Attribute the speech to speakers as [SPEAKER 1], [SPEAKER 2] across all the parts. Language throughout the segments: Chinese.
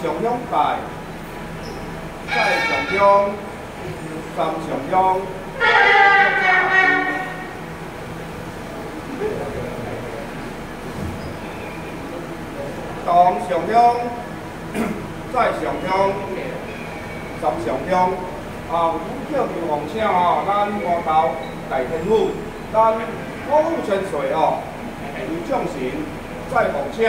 [SPEAKER 1] 上乡大，再上乡，三上乡，东上乡，再上乡，三上乡。有叫叫奉请咱麻豆大天府，咱五府千岁为将神，再奉请。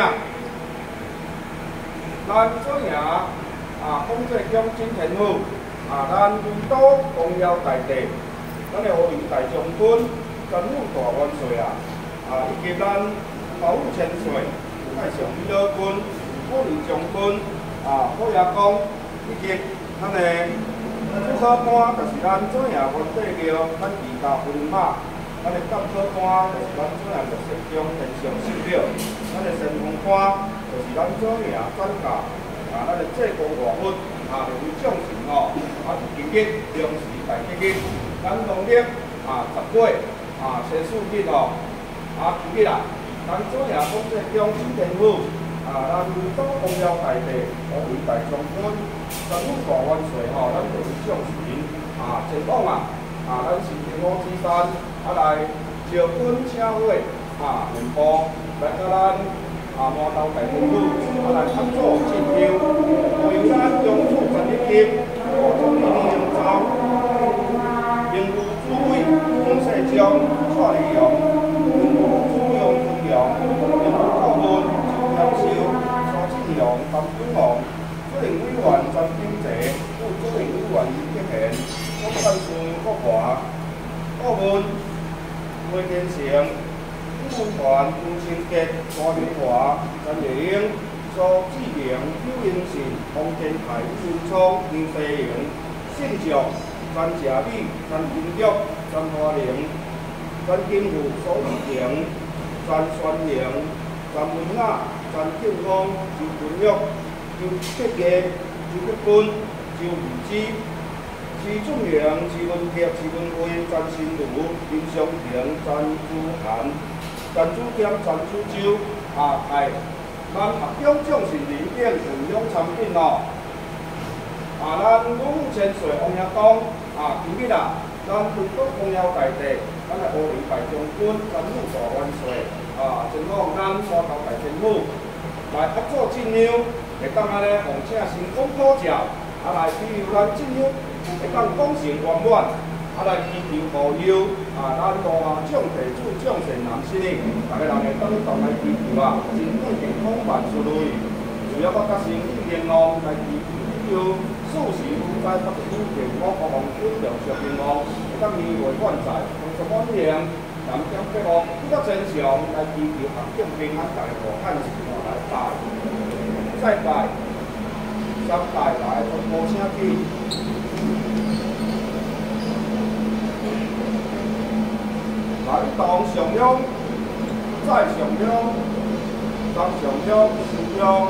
[SPEAKER 1] 咱做赢统制乡真天府咱为都公邀大帝，咱的乌云大将军、真武大元帅以及咱五府千岁、太上李老君、武林将军虎爷公，以及咱的副科官，就是咱做赢文帝庙，咱二家文马。咱的监考官就是咱做赢绿色中天上寺庙，咱的神风官就是咱做赢转嫁咱的济公外府就是将神今日零时大吉日，咱农历10月先数日今日咱做赢统制乡真天府咱为都公邀大帝，五位大将军、真武大元帅咱就是将神前往咱是天王之山来招军请会巡捕，来甲咱麻豆大天府来合作进香，为咱中处全力金，总理营造，应如主委黄世章、蔡立勇，应如主用孙杨，应如顾问邱教授、苏志勇、陈君宏，主任委员张景济，副主任委员李德贤，总干事郭华，顾问魏天成。顾问团吴清杰、郭明华、陈月英、苏志明、邱英信、洪天凯、孙聪、杨世荣、姓赵、詹佳美、詹金玉、詹华玲、詹金富、苏玉婷、詹宣莹、詹文雅、詹庆芳、周文玉、周铁佳、周德军、周如之、徐俊明、徐文杰、徐文辉、詹新如、林湘婷、詹珠涵。陈主兼陈主周在咱合中将士领导分享产品咱五府千岁王爷公今日咱为国公邀大帝，咱的乌林大将军、真武大元帅前往咱麻豆大天府来合作进香，会当奉请成功讨教，来祈求咱进香会当功成圆满。来祈求保佑咱大将地主将善男生大家人会当同来祈求身体健康万事如意。除了我甲身体健康来祈求事事如意，甲身体健康各方面良寿平安，会当年岁万载，丰收满盈，南疆北福，福德真常来祈求环境平安，大家和汉时来拜，再拜，三拜来从无请起。来东上乡，再上乡，三上乡，四乡。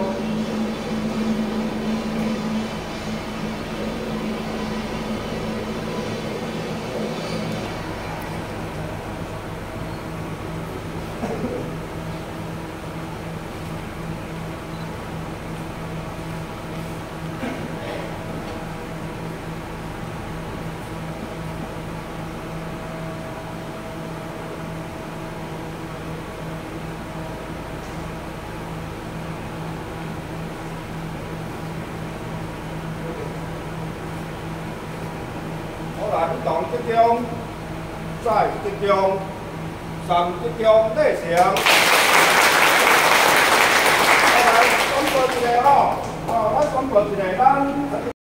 [SPEAKER 1] 东浙江，再浙江，三浙江内城。来宣布一下咱宣布一下咱。